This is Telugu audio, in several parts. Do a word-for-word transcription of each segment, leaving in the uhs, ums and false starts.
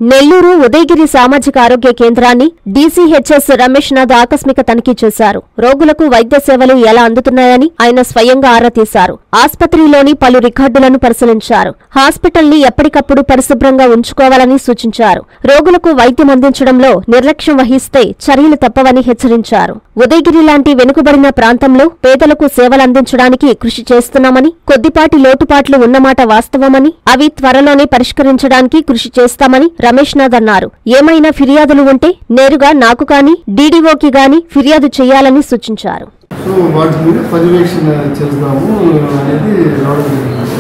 నెల్లూరు ఉదయగిరి సామాజిక ఆరోగ్య కేంద్రాన్ని డీసీహెచ్ఎస్ రమేష్ నాథ్ ఆకస్మిక తనిఖీ చేశారు. రోగులకు వైద్య సేవలు ఎలా అందుతున్నాయని ఆయన స్వయంగా ఆరా తీశారు. ఆస్పత్రిలోని పలు రికార్డులను పరిశీలించారు. హాస్పిటల్ ని ఎప్పటికప్పుడు పరిశుభ్రంగా ఉంచుకోవాలని సూచించారు. రోగులకు వైద్యం అందించడంలో నిర్లక్ష్యం వహిస్తే చర్యలు తప్పవని హెచ్చరించారు. ఉదయగిరి లాంటి వెనుకబడిన ప్రాంతంలో పేదలకు సేవలందించడానికి కృషి చేస్తున్నామని, కొద్దిపాటి లోటుపాట్లు ఉన్నమాట వాస్తవమని, అవి త్వరలోనే పరిష్కరించడానికి కృషి చేస్తామని రమేష్ నాథ్ అన్నారు. ఏమైనా ఫిర్యాదులు ఉంటే నేరుగా నాకు కానీ డీడీఓకి గాని ఫిర్యాదు చేయాలని సూచించారు. సో వాటి మీద పర్యవేక్షణ చేస్తాము అనేది రావడం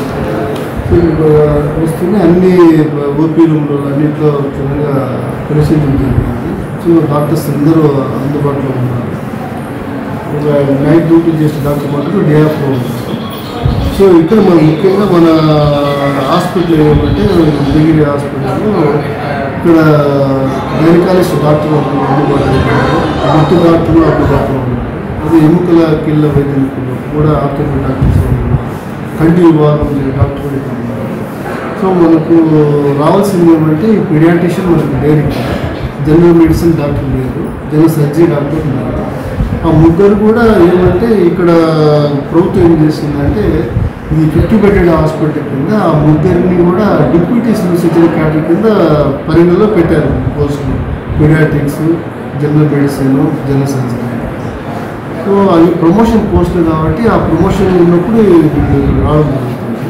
వస్తుంది. అన్ని ఓపీ రూమ్లు అన్నింటిలో త్వరగా పరిశీలన జరిగింది. సో డాక్టర్స్ అందరూ అందుబాటులో ఉన్నారు. నైట్ డ్యూటీ చేసే డాక్టర్ మాత్రం డే ఆఫ్ ఉన్నారు. సో ఇక్కడ మన ముఖ్యంగా మన హాస్పిటల్ ఏమంటే ఉదయగిరి హాస్పిటల్లో ఇక్కడ గైనకాలజిస్ట్ డాక్టర్ అందుబాటులో ఉన్నారు. గుర్తు డాక్టర్లు అందుబాటులో ఉన్నారు. అది ఎముకల కీళ్ళ వైద్య నిపుణులు కూడా ఆర్థోపెడిక్ డాక్టర్స్ ఉన్నారు. కంటి విభాగం డాక్టర్ ఉన్నారు. సో మనకు రావాల్సింది ఏమంటే ఈ పీడియాట్రిషియన్ మనకు లేరు. ఇక్కడ జనరల్ మెడిసిన్ డాక్టర్ లేరు, జనరల్ సర్జరీ డాక్టర్ ఉన్నారు. ఆ ముగ్గురు కూడా ఏమంటే ఇక్కడ ప్రభుత్వం ఏం చేసిందంటే ఈ ఫిఫ్టీ బెడెడ్ హాస్పిటల్ కింద ఆ ముగ్గురిని కూడా డిప్యూటీ సివిల్ సర్జరీ కేటగిరీ కింద పరిగణలో పెట్టారు పోస్టులు. Paediatrics, general medicine, general surgery. So అవి ప్రమోషన్ పోస్టులు కాబట్టి ఆ ప్రమోషన్ ఉన్నప్పుడు రావడం జరుగుతుంది.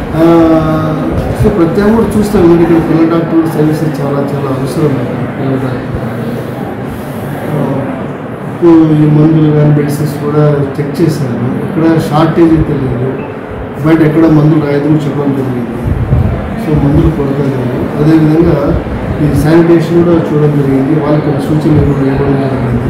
సో ప్రత్యేకంగా కూడా చూస్తాం మెడికల్ పిల్లల డాక్టర్ సర్వీసెస్ చాలా చాలా అవసరం. పిల్లల డాక్టర్ ఈ మందులు కానీ మెడిసిన్స్ కూడా చెక్ చేశాను. ఇక్కడ షార్టేజ్ తెలియదు, బయట ఎక్కడ మందులు రాయదు చెప్పడం జరిగింది. సో మందులు కొరత లేదు. అదేవిధంగా ఈ శానిటేషన్ కూడా చూడడం జరిగింది. వాళ్ళకి సూచనలు కూడా ఇవ్వడం జరిగింది.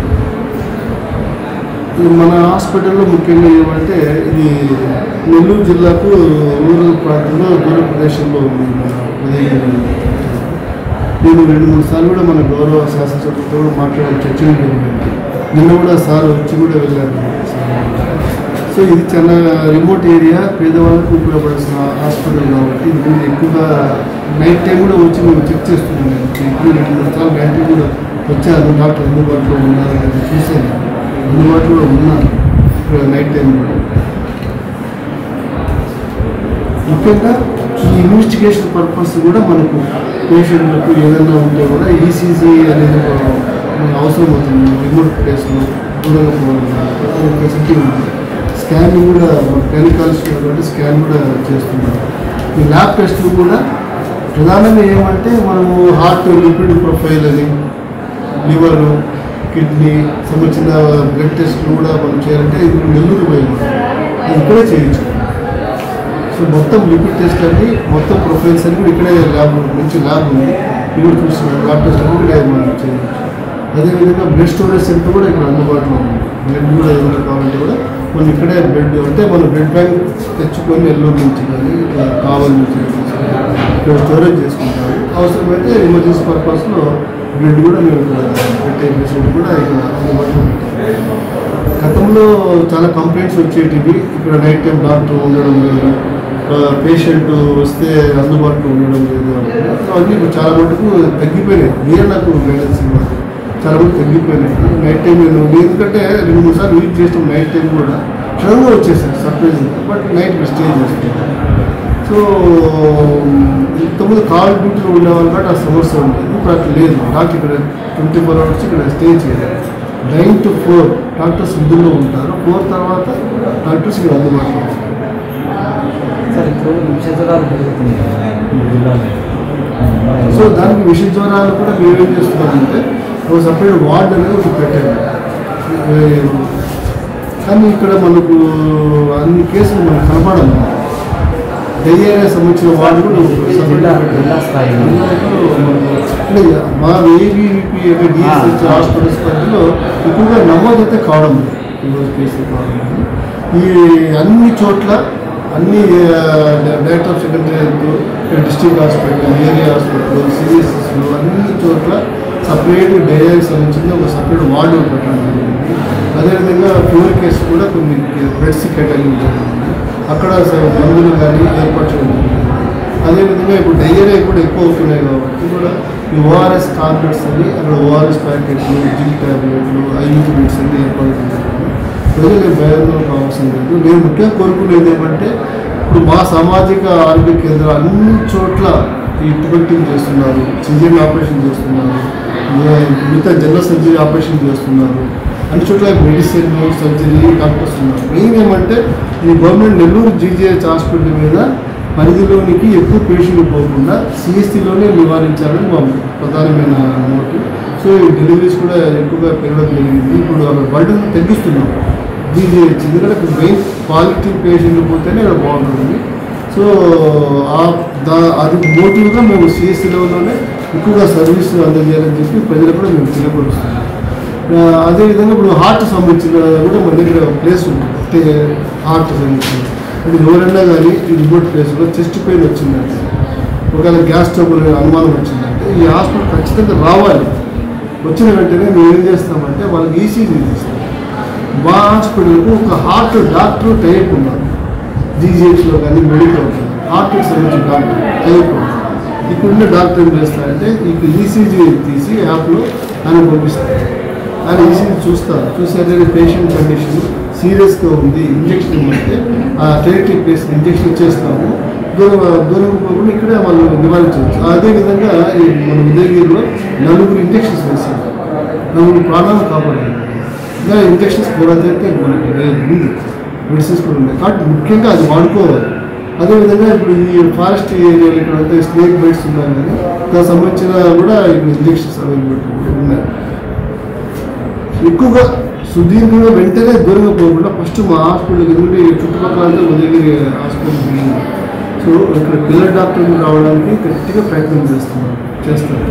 మన హాస్పిటల్లో ముఖ్యంగా ఏమంటే ఇది నెల్లూరు జిల్లాకు రూరల్ ప్రాంతంలో దూర ప్రదేశంలో ఉంది. మన ఉదయగిరి నేను రెండు మూడు సార్లు కూడా మన గౌరవ శాసనసభ్యులతో కూడా మాట్లాడడం చర్చలు జరిగింది. నిన్న కూడా సార్ వచ్చి కూడా వెళ్ళారు. సో ఇది చాలా రిమోట్ ఏరియా, పేదవాళ్ళకు ఉపయోగపడాల్సిన హాస్పిటల్ కాబట్టి ఇది ఎక్కువగా నైట్ టైం కూడా వచ్చి మేము చెక్ చేస్తున్నాం. ఇప్పుడు రెండు మూడు సార్లు నైట్ టైం కూడా వచ్చారు. డాక్టర్ అందుబాటులో ఉన్నారు అనేది చూసాను. అందుబాటులో ఉన్నారు ఇక్కడ నైట్ టైం కూడా. ముఖ్యంగా ఈ ఇన్వెస్టిగేషన్ పర్పస్ కూడా మనకు పేషెంట్లకు ఏదైనా ఉంటే కూడా ఈసీజీ అనేది మనకు అవసరం అవుతుంది. రిమోట్ ప్లేస్లో దూరంగా ఫెసిలిటీ ఉంది. స్కానింగ్ కూడా గైనకాలజిస్ట్ కాబట్టి స్కాన్ కూడా చేస్తున్నారు. ఈ ల్యాబ్ టెస్టులు కూడా ప్రధానంగా ఏమంటే మనము హార్ట్ లిపిడ్ ప్రొఫైల్ అని, లివర్, కిడ్నీ సంబంధించిన బ్లడ్ టెస్టులు కూడా మనం చేయాలంటే ఇప్పుడు నెల్లూరు పోయాము, అది ఇక్కడే చేయొచ్చు. సో మొత్తం లిపిడ్ టెస్ట్ అన్ని మొత్తం ప్రొఫైల్స్ అన్ని కూడా ఇక్కడే ల్యాబ్ మంచి ల్యాబ్ ఉంది. ఇప్పుడు చూస్తున్నాం ల్యాబ్ టెస్ట్ అన్ని ఇక్కడే మనం చేయవచ్చు. అదేవిధంగా బ్లడ్ స్టోరేజ్ సెంటర్ కూడా ఇక్కడ అందుబాటులో ఉంది. బ్లడ్ కూడా ఏదైనా కావాలంటే కూడా మనం ఇక్కడే బ్లడ్ అంటే మనం బ్లడ్ బ్యాంక్ తెచ్చుకొని నెల్లూరు నుంచి కానీ కావాలి నుంచి ఇక్కడ స్టోరేజ్ చేసుకుంటాము. అవసరమైతే ఎమర్జెన్సీ పర్పస్లో బ్లడ్ కూడా మేము పెట్టే పేషెంట్ కూడా ఇక్కడ అందుబాటులో ఉంటాం. గతంలో చాలా కంప్లైంట్స్ వచ్చేటివి, ఇక్కడ నైట్ టైం డాక్టర్ ఉండడం లేదు, పేషెంట్ వస్తే అందుబాటులో ఉండడం లేదు. అవన్నీ చాలా మటుకు తగ్గిపోయినాయి. మీరే నాకు గైడెన్స్ ఇవ్వాలి. చాలా మటుకు తగ్గిపోయినాయి నైట్ టైం. నేను ఎందుకంటే రెండు మూడు సార్లు యూజ్ చేస్తాం నైట్ టైం కూడా క్షణంగా వచ్చేసాను సర్ప్రైజ్. బట్ నైట్ స్టే చేస్తాను. సో ఇంతకుముందు కాల్ డ్యూటీలో ఉండేవాళ్ళు కాబట్టి ఆ సమస్య ఉండేది. ఇప్పుడు అట్లా లేదు. డాక్టర్ ఇక్కడ ట్వంటీ ఫోర్ అవర్స్ ఇక్కడ స్టే చేయాలి. నైన్ టు ఫోర్ డాక్టర్స్ విధుల్లో ఉంటారు. ఫోర్ తర్వాత డాక్టర్స్ ఇక్కడ అందుబాటులో ఉంటారు. సో దానికి విష జ్వరాలు కూడా మేమేం చేస్తున్నామంటే ఒక సపరేట్ వార్డ్ అనేది ఒకటి పెట్టాము. కానీ ఇక్కడ మనకు అన్ని కేసులు మనకు కనపడము. డయేరియా సంబంధించిన వార్డు కూడా మా ఏబీవీపీ డిఎస్హెచ్ హాస్పిటల్స్ పరిధిలో ఎక్కువగా నమోదైతే కావడం లేదు కేసులు కావడం. ఈ అన్ని చోట్ల అన్ని director of secondary health, district hospital, area hospital, సిఎస్ఎస్లో అన్ని చోట్ల సపరేట్ డయేరియాకి సంబంధించిన ఒక సపరేట్ వార్డు పెట్టడం జరిగింది. అదేవిధంగా ఫీవర్ కేసు కూడా కొన్ని బెడ్స్ కేటాయించడం జరిగింది. అక్కడ మందులు కానీ ఏర్పాటు చేయడం జరిగింది. అదేవిధంగా ఇప్పుడు డయేరియా కూడా ఎక్కువ అవుతున్నాయి కాబట్టి కూడా ఈ ఓఆర్ఎస్ టాబ్లెట్స్ అని అక్కడ ఓఆర్ఎస్ ప్యాకెట్లు జింక్ ట్యాబ్లెట్లు ఐయూటీ మెడిసిన్ అన్ని ఏర్పాటు చేస్తున్నారు. ప్రజలకు భయంలో కావాల్సిన లేదు. నేను ముఖ్యంగా కోరుకునేది ఏమంటే ఇప్పుడు మా సామాజిక ఆరోగ్య కేంద్రాలు అన్ని చోట్ల ఈ టిబెట్టింగ్ చేస్తున్నారు, సిజేరియన్ ఆపరేషన్ చేస్తున్నారు, మిగతా జనరల్ సర్జరీ ఆపరేషన్ చేస్తున్నారు, అన్ని చోట్ల మెడిసిన్ సర్జరీ డాక్టర్స్ ఉన్నారు. మెయిన్ ఏమంటే ఈ గవర్నమెంట్ నెల్లూరు జీజీహెచ్ హాస్పిటల్ మీద పరిధిలోనికి ఎక్కువ పేషెంట్లు పోకుండా సిఎస్సిలోనే నివారించాలని మా ప్రధానమైన మోటివ్. సో ఈ డెలివరీస్ కూడా ఎక్కువగా పెరగడం జరిగింది. ఇప్పుడు అక్కడ బర్డెన్ తగ్గిస్తున్నాం జీజీహెచ్, ఎందుకంటే ఇప్పుడు మెయిన్ క్వాలిటీ పేషెంట్లు పోతేనే అక్కడ బాగుంటుంది. సో దా అది మోటివ్గా మేము సిఎస్సి లెవెల్లోనే ఎక్కువగా సర్వీస్ అందజేయాలని చెప్పి ప్రజలకు కూడా మేము తెలియపరుస్తున్నాం. అదేవిధంగా ఇప్పుడు హార్ట్ సంబంధించిన కూడా మన దగ్గర ప్లేస్ ఉంటుంది, హార్ట్ సంబంధించిన అంటే ఎవరైనా కానీ ఈ రిమోట్ ప్లేస్లో చెస్ట్ పెయిన్ వచ్చిందంటే, ఒకవేళ గ్యాస్ ట్రబుల్ అనుమానం వచ్చిందంటే ఈ హాస్పిటల్ ఖచ్చితంగా రావాలి. వచ్చిన వెంటనే మేము ఏం చేస్తామంటే వాళ్ళకి ఈసీజీ తీస్తాం. మా హాస్పిటల్కు ఒక హార్ట్ డాక్టర్ టైప్ ఉన్నారు, జీజీహెచ్లో కానీ మెడికల్ హార్ట్కి సంబంధించిన డాక్టర్ టైప్ ఉన్నారు. ఇక్కడున్న డాక్టర్ ఏం చేస్తారంటే ఈ ఈసీజీ తీసి యాప్లో ఆయన పంపిస్తారు. ఆయన ఈసీజీ చూస్తారు, చూసి అదే పేషెంట్ కండిషన్ సీరియస్గా ఉంది, ఇంజక్షన్ ఇవ్వమంటే ఆ టెరిటరీ ప్లేస్ ఇంజక్షన్ ఇచ్చేస్తాము. దూరం దూరం పోకుండా ఇక్కడే వాళ్ళు నివారించవచ్చు. అదేవిధంగా ఈ మన ఉదయగిరిలో నలుగురు ఇంజక్షన్స్ వేసారు, నలుగురు ప్రాణాలు కాపాడారు. ఇంకా ఇంజక్షన్స్ కూడా అయితే మనకి ఉంది, మెడిసిన్స్ కూడా ఉన్నాయి కాబట్టి ముఖ్యంగా అది వాడుకోవాలి. అదేవిధంగా ఇప్పుడు ఈ ఫారెస్ట్ ఏరియాలో ఇక్కడ స్నేక్ బైట్స్ ఉన్నాయి కానీ దానికి సంబంధించిన కూడా ఇక్కడ ఇంజక్షన్స్ అవైలబిలిటీ ఉన్నాయి. ఎక్కువగా సుదీర్ఘంగా వెంటనే దూరంగా పోకుండా ఫస్ట్ మా హాస్పిటల్ ఎందుకంటే చుట్టుపక్కల అంతా ఉదయగిరి హాస్పిటల్ ఉంది. సో ఇక్కడ పిల్లల డాక్టర్లు రావడానికి గట్టిగా ప్రయత్నం చేస్తున్నారు చేస్తారు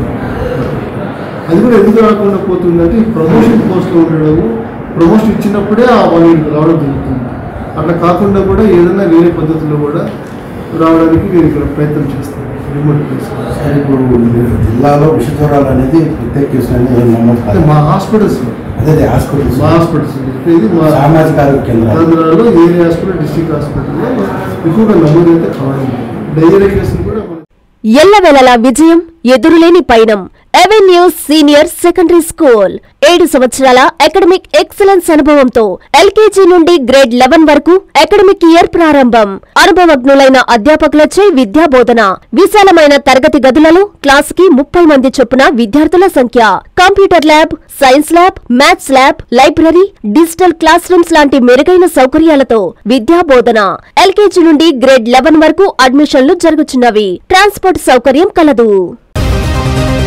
అది కూడా ఎందుకు రాకుండా పోతుందంటే ఈ ప్రమోషన్ పోస్ట్లో ఉండడము, ప్రమోషన్ ఇచ్చినప్పుడే వాళ్ళు రావడం జరుగుతుంది. అట్లా కాకుండా కూడా ఏదైనా వేరే పద్ధతిలో కూడా రావడానికి నేను ఇక్కడ ప్రయత్నం చేస్తాను. రిమోట్ ప్లేస్ ఇప్పుడు జిల్లాలో విషజ్వరాలు అనేది ప్రత్యేక మా హాస్పిటల్స్ అదే హాస్పిటల్స్ మా హాస్పిటల్స్ ఇది మా సామాజిక ఆరోగ్య కేంద్రాలలో ఏరియా హాస్పిటల్, డిస్ట్రిక్ట్ హాస్పిటల్లో ఎక్కువగా నమోదైతే కావాలి. డైరీ కేసులు కూడా ఎల్లవేళలా విజయం, ఎదురులేని పయనం. ఎవెన్యూస్ సీనియర్ సెకండరీ స్కూల్ ఏడు సంవత్సరాల అకాడమిక్ ఎక్సలెన్స్ అనుభవంతో ఎల్కేజీ నుండి గ్రేడ్ లెవెన్ వరకు అకాడమిక్ ఇయర్ ప్రారంభం. అనుభవజ్ఞులైన అధ్యాపకులచే విద్యా బోధన. విశాలమైన తరగతి గదులలో క్లాస్ కి ముప్పై మంది చొప్పున విద్యార్థుల సంఖ్య. Computer lab, science lab, maths lab, library, digital class rooms లాంటి మెరుగైన సౌకర్యాలతో విద్యా బోధన. ఎల్కేజీ నుండి గ్రేడ్ లెవెన్ వరకు అడ్మిషన్లు జరుగుతున్నవి. ట్రాన్స్పోర్ట్ సౌకర్యం కలదు.